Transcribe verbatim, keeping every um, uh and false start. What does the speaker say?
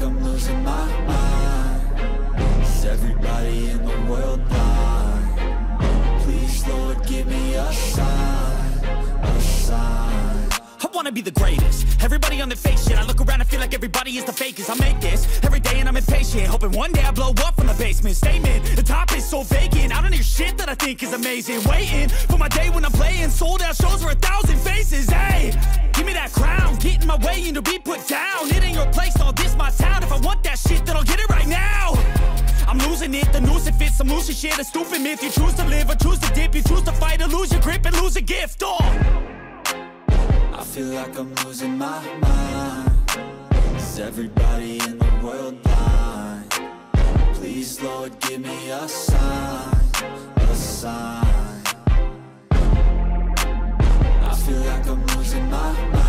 I'm losing my mind. Is everybody in the world blind? Please, Lord, give me a sign, a sign. I wanna be the greatest. Everybody on their fake shit. I look around and feel like everybody is the fakest. I make this every day and I'm impatient, hoping one day I blow up from the basement. Statement, the top is so vacant. I don't hear shit that I think is amazing. Waiting for my day when I'm playing sold out shows for a thousand faces. Hey, give me that crown, get in my way and to be put down. It ain't your place, all this my town. If I want that shit, then I'll get it right now. I'm losing it, the noose it fits, some losing shit, a stupid myth. You choose to live or choose to dip, you choose to fight or lose your grip and lose a gift. Oh, I feel like I'm losing my mind. Is everybody in the world blind? Please, Lord, give me a sign, a sign. I feel like I'm losing my mind.